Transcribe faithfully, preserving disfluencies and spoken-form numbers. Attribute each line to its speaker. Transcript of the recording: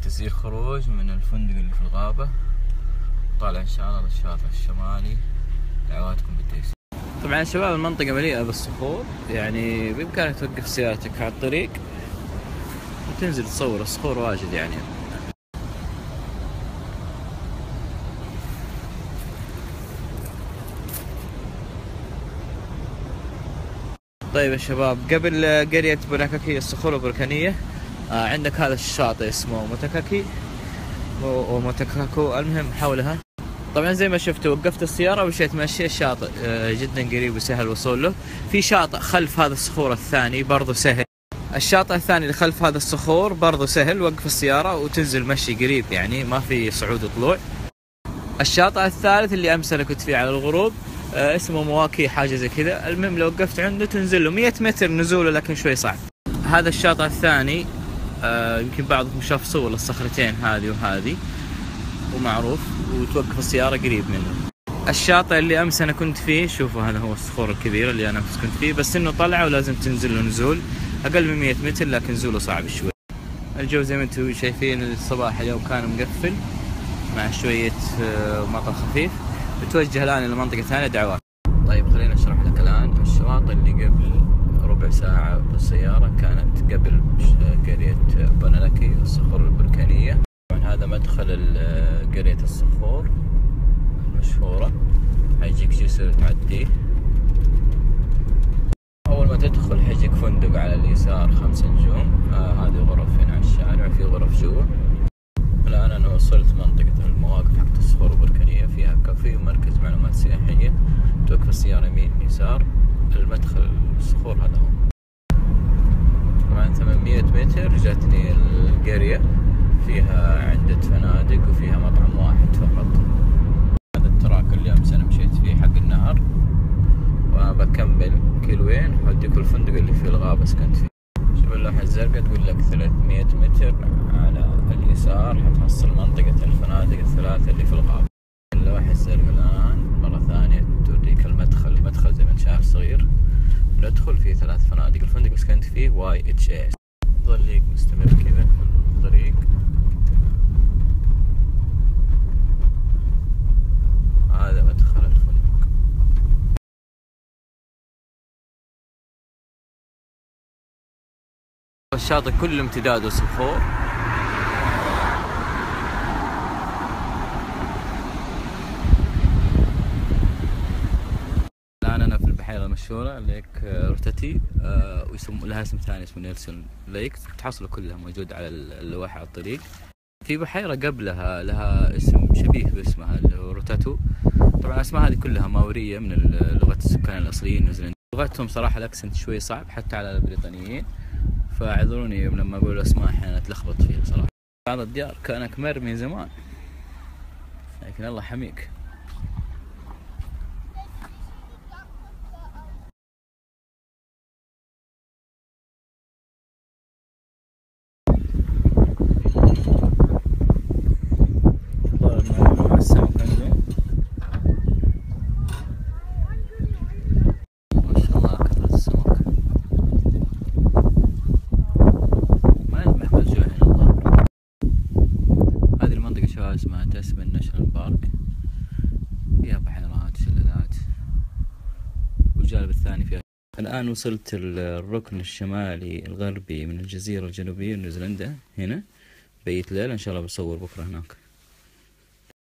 Speaker 1: تسجيل خروج من الفندق اللي في الغابة، طالع إن شاء الله للشاطئ الشمالي. دعواتكم بالتيسير. طبعا يا شباب المنطقة مليئة بالصخور، يعني بإمكانك توقف سيارتك على الطريق وتنزل تصور الصخور واجد يعني. طيب يا شباب، قبل قرية بوناكاكي الصخور البركانية آه عندك هذا الشاطئ اسمه موتاكاكي وموتاكاكو، المهم حولها. طبعا زي ما شفتوا وقفت السيارة ومشيت ماشي. الشاطئ آه جدا قريب وسهل الوصول له. في شاطئ خلف هذا الصخور الثاني برضو سهل. الشاطئ الثاني اللي خلف هذا الصخور برضو سهل، وقف السيارة وتنزل مشي قريب يعني، ما في صعود وطلوع. الشاطئ الثالث اللي امس انا كنت فيه على الغروب آه اسمه مواكي حاجة زي كذا، المهم لو وقفت عنده تنزل له مية متر نزوله، لكن شوي صعب. هذا الشاطئ الثاني آه يمكن بعضكم شاف صور للصخرتين هذه وهذه ومعروف، وتوقف السيارة قريب منه. الشاطئ اللي امس انا كنت فيه، شوفوا هذا هو الصخور الكبير اللي انا امس كنت فيه، بس انه طلع ولازم تنزل له نزول اقل من مية متر، لكن نزوله صعب شوي. الجو زي ما انتم شايفين الصباح اليوم كان مقفل مع شوية مطر خفيف. بتوجه الان الى منطقة ثانية دعوات. طيب خلينا اشرح لك الان الشواطئ اللي قبل ربع ساعة بالسيارة كانت قبل قرية بوناكاكي الصخور البركانية. طبعا هذا مدخل قرية الصخور المشهورة، حيجيك جسر تعديه. أول ما تدخل حيجيك فندق على اليسار خمس نجوم. آه هذه غرف هنا على الشارع، في غرف جوا. الآن أنا وصلت منطقة المواقف حقت الصخور البركانية، فيها كافي ومركز معلومات سياحية. توقف السيارة يمين يسار، المدخل الصخور هذا هو. طبعا ثمانمية متر جاتني القرية، فيها عدة فنادق وفيها مطعم واحد فقط. هذا التراك اللي أمس أنا مشيت فيه حق النهر، وبكمل كيلوين حوديكوا الفندق اللي في الغابة سكنت فيه. شوف اللوحة الزرقاء تقول لك ثلاثمية متر على اليسار حتحصل منطقة الفنادق الثلاثة اللي في الغابة. اللوحة الزرقاء الآن مرة ثانية توريك المدخل، المدخل زي ما انت شايف صغير، ندخل فيه ثلاث فنادق. الفندق اللي سكنت فيه واي اتش اس. ظليك مستمر كذا في الطريق. هذا مدخل الفندق. الشاطئ كل امتداده صخور. الآن أنا في البحيرة المشهورة ليك روتاتي، آه ويسمون لها اسم ثاني اسمه نيلسون ليك، تحصلوا كلها موجودة على اللوحة على الطريق. في بحيرة قبلها لها اسم شبيه باسمها اللي هو روتاتو. طبعا الأسماء هذه كلها ماورية من لغة السكان الأصليين نيوزيلندا. لغتهم صراحة الأكسنت شوي صعب حتى على البريطانيين، فاعذروني لما أقول الأسماء أحيانا أتلخبط فيها صراحة. بعض الديار كانك مرمي زمان، لكن الله حميك. اسمها تاسمان ناشونال بارك، فيها بحيرات شلالات، والجانب الثاني فيها. الآن وصلت الركن الشمالي الغربي من الجزيرة الجنوبية نيوزيلندا. هنا بيت ليلة إن شاء الله بصور بكرة هناك.